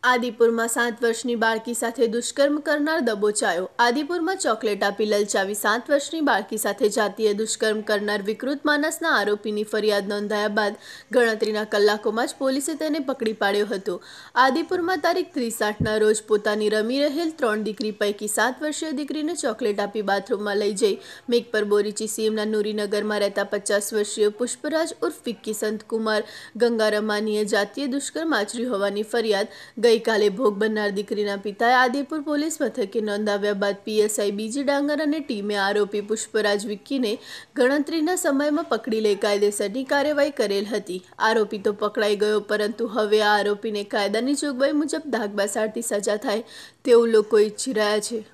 આદિપુર में 7 वर्षनी बाळकी साथे दुष्कर्म करनार दबोचायो। आदिपुर में चॉकलेट आपी ललचावी 7 वर्षनी बाळकी साथे जातीय दुष्कर्म करनार विकृत मानसना आरोपीनी फरियाद नोंधाया बाद गणतरीना कलाकोमां ज पोलीसे तेने पकड़ी पाड्यो हतो। आदिपुर में तारीख 30/8 रोज पोतानी रमी रहेल 3 दीकरी पैकी 7 वर्षीय दीकरीने चॉकलेट आपी बाथरूम में लई जई मेघपर बोरीची सीमना नूरीनगर में रहता 50 वर्षीय पुष्पराज उर्फ विक्की संतकुमार गंगारमानीए जातीय दुष्कर्म आचर्યું होवानी फरियाद गईकाले भोग बननार दीकरीना पिताए आदिपुर पोलीस मथके नोंधाव्या बाद पीएसआई बीजी डांगर अने टीमे आरोपी पुष्पराज विक्कीने गणतरीना समयमां पकड़ी लई कायदेसरनी कार्यवाही करेल हती। आरोपी तो पकड़ाई गयो, परंतु हवे आ आरोपीने कायदानी जोगवाई मुजब धाक बेसाडती सजा थाय तेवुं लोको इच्छी रह्या छे।